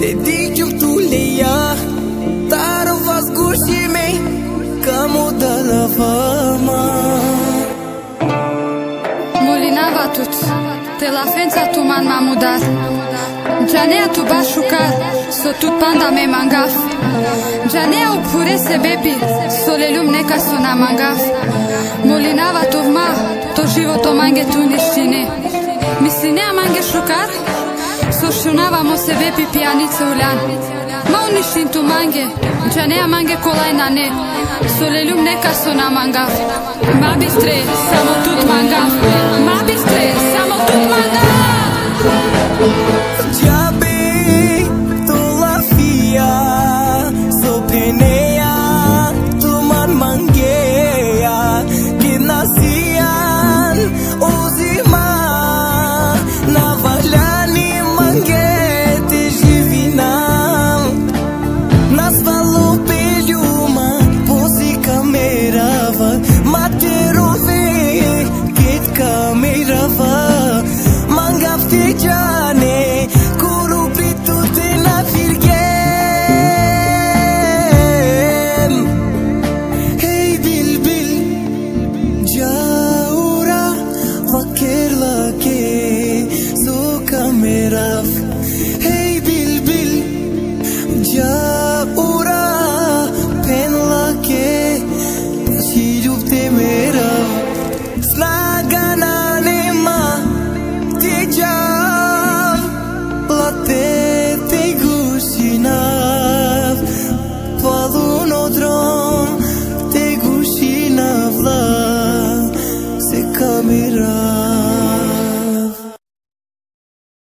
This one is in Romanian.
Te digo tu leia Taro vas gushi mei Kamo dalla fama Molinava tut Te la fenza tu man ma mudar Gianea tu ba shucar So tut panda me mangaf Gianea u pure se bebi So le lum neka so na mangaf Molinava tu vma To život o mange tu ništine Mislinea mange shucar So shunavamo se bebi pijanice ulan Ma uništin tu mange Gianea mange kolaj na ne So le lum neka so na mangaf Ma bistre samo tut mangaf Ma bistre samo tut mangaf Diabe tu la fia So penea tu man mangeia Que nascian uzima Na valjani mangete živinam Nas valo peljuma Posi kamerava Materove Ket kamerava Mangaf te jane Kuru pritu te na firgem Hey bilbil Jaura Vaker lake So kamerava